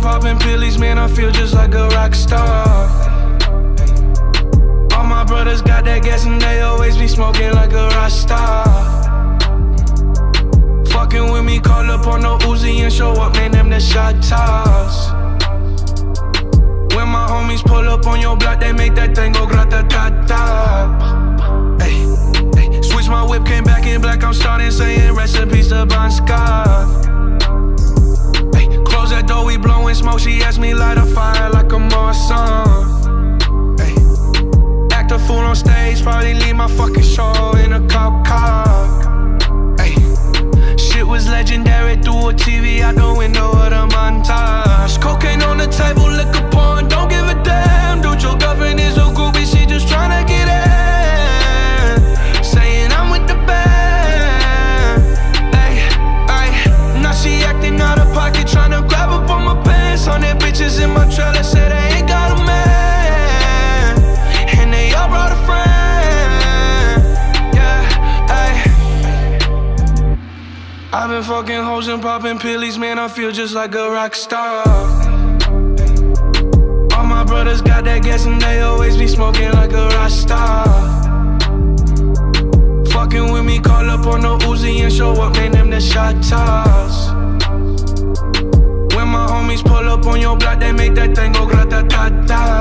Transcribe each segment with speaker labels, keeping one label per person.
Speaker 1: popping pillies, man, I feel just like a rock star. All my brothers got that gas and they always be smoking like a rock star. Fucking with me, call up on no Uzi and show up, man, them the shot toss. When my homies pull up on your block, they make that thing go grata-ta-ta. Ay, ay. Switch my whip, came back in black, I'm starting saying rest in peace to Bon Scott. Ay, close that door, we blowing smoke, she asked me light a fire like a Marsan. Ay, act a fool on stage, probably leave my fucking show in a cop car. Ay, shit was legendary, through a TV out the window of the montage. Cocaine on the table, liquor porn, don't give a damn. Dude, your girlfriend is a groupie, she just tryna get in. Saying I'm with the band. Ay, ay, now she acting out of pocket, tryna grab up on my pants. 100 bitches in my trailer, say they ain't got a man, and they all brought a friend. Yeah, ay. I've been fucking hoes and popping pillies, man, I feel just like a rock star. All my brothers got that gas and they always be smoking like a rock star. Fucking with me, call up on no Uzi and show up, man, them the shot toss. When my homies pull up on your block, they make that thing go grata-ta-ta.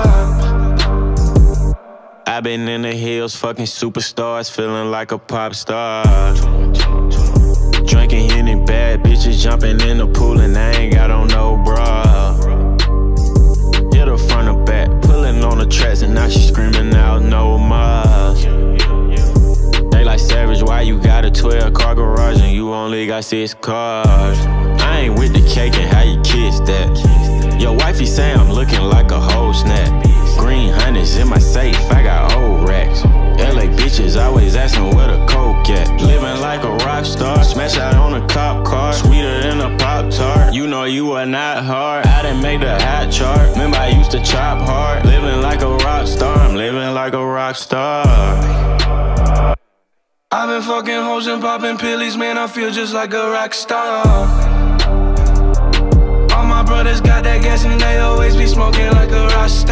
Speaker 2: I've been in the hills, fucking superstars, feeling like a pop star. Drinking Henny, bad bitches jumping in the pool and I ain't got on no bra. Hit her front or back, pulling on the tracks and now she screaming out no more. They like Savage, why you got a 12-car garage and you only got 6 cars? I ain't with the cake and how you kiss that. Your wifey say I'm looking like a whole snap. Green honey's in my safe, I got old racks. LA bitches always asking where the coke at. Living like a rock star, smash out on a cop car, sweeter than a Pop-Tart. You know you are not hard, I done made the hot chart. Remember I used to chop hard. Living like a rock star, I'm living like a rock star.
Speaker 1: I've been fucking hoes and popping pillies, man, I feel just like a rock star. All my brothers got that gas and they always be smoking like a rock star.